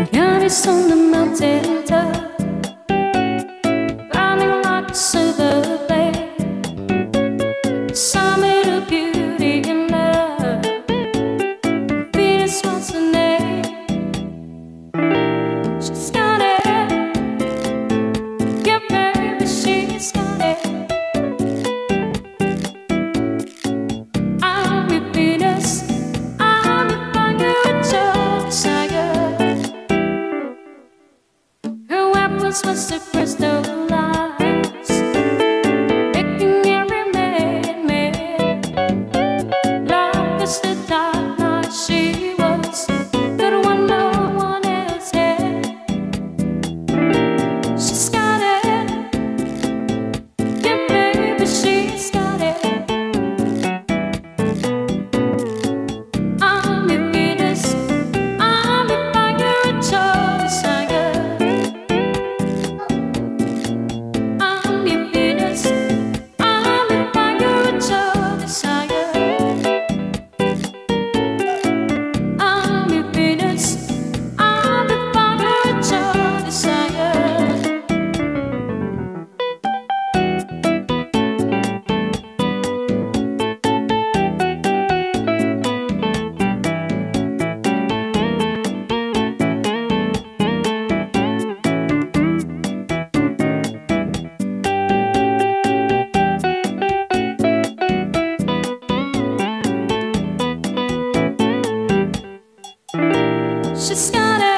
Yarris on the mountain top, burning like a silver blade. Summit of beauty and love. Venus wants her name. She's got it. Yeah, baby, she's got it. I'm with Venus. I'm with fire with your desire. Her weapons must have crystallized, making every man mad. Long as the dark night, she was the one no one else had. She's got it, yeah, baby, she's got it. I'm with Venus, I'm with fire with your desire. I'm with Venus, I'm with fire with your desire. I'm with Venus, I'm with fire with your desire. She's got it.